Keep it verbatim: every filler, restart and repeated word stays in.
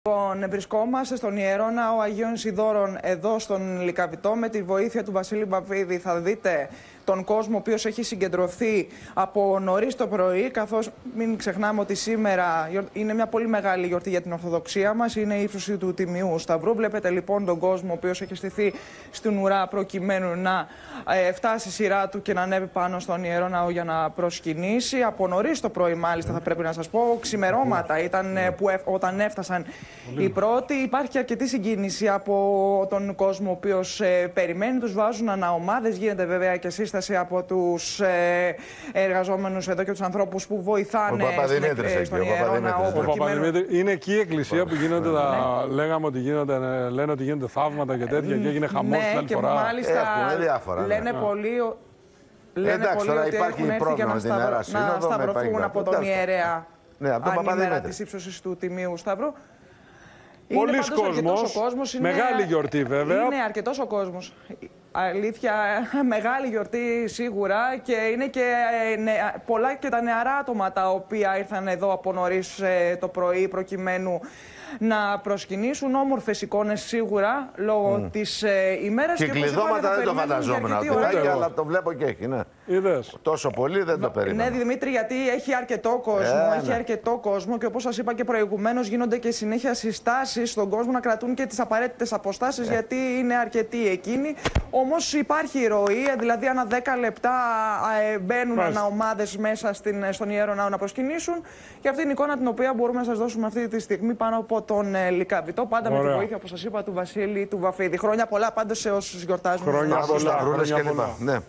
Λοιπόν, βρισκόμαστε στον Ιερό Ναό Αγίων Ιδώρων εδώ στον Λυκαβητό. Με τη βοήθεια του Βασίλη Βαφίδη θα δείτε τον κόσμο ο οποίος έχει συγκεντρωθεί από νωρίς το πρωί, καθώς μην ξεχνάμε ότι σήμερα είναι μια πολύ μεγάλη γιορτή για την Ορθοδοξία μας. Είναι η ύψωση του Τιμιού Σταυρού. Βλέπετε λοιπόν τον κόσμο ο οποίος έχει στηθεί στην ουρά προκειμένου να ε, φτάσει η σειρά του και να ανέβει πάνω στον Ιερό Ναό για να προσκυνήσει. Από νωρίς το πρωί, μάλιστα, θα πρέπει να σας πω, ξημερώματα ήταν ε, που ε, όταν έφτασαν οι πρώτοι. Υπάρχει αρκετή συγκίνηση από τον κόσμο ο οποίος ε, περιμένει. Τους βάζουν αναομάδες. Γίνεται βέβαια και σύσταση από τους ε, εργαζόμενους εδώ και τους ανθρώπους που βοηθάνε στην, στον Ιερό Ναό. Είναι εκεί η εκκλησία που γίνονται, ναι. τα, λέγαμε ότι γίνονται, λένε ότι γίνονται θαύματα και τέτοια, και έγινε χαμός την άλλη φορά. Μάλιστα, Έχουμε διάφορα, λένε ναι. πολύ, λένε Εντάξει, πολύ τώρα ότι υπάρχει έχουν έρθει για να, σταυρο, να σταυρωθούν από τον ιερέα. Ναι, από τον Παπαδημέτρη της ύψωσης του Τιμίου Σταυρού. Πολλής κόσμος, κόσμος είναι... μεγάλη γιορτή βέβαια. Είναι αρκετός ο κόσμος. Αλήθεια, μεγάλη γιορτή σίγουρα, και είναι και νε, πολλά και τα νεαρά άτομα τα οποία ήρθαν εδώ από νωρίς ε, το πρωί προκειμένου να προσκυνήσουν. Όμορφες εικόνες σίγουρα λόγω mm. της ε, ημέρας. Και, και κλειδώματα δεν το φανταζόμουν ότι θα έχει, αλλά το βλέπω και έχει. Ναι. Είδες. Τόσο πολύ δεν το περίμενα. Ναι, Δημήτρη, γιατί έχει αρκετό κόσμο. Ε, έχει ναι. αρκετό κόσμο και όπως σας είπα και προηγουμένως, γίνονται και συνέχεια συστάσεις στον κόσμο να κρατούν και τις απαραίτητες αποστάσεις, ε. γιατί είναι αρκετοί εκείνοι. Όμως υπάρχει ροή, δηλαδή ανά δέκα λεπτά ε, μπαίνουν αναομάδες μέσα στην, στον Ιερό Ναό να προσκυνήσουν. Και αυτή είναι η εικόνα την οποία μπορούμε να σας δώσουμε αυτή τη στιγμή πάνω από τον ε, Λυκαβητό. Πάντα Ωραία. με τη βοήθεια, όπως σας είπα, του Βασίλη του Βαφίδη. Χρόνια πολλά πάντως σε όσους γιορτάζουν. Χρόνια πολλά.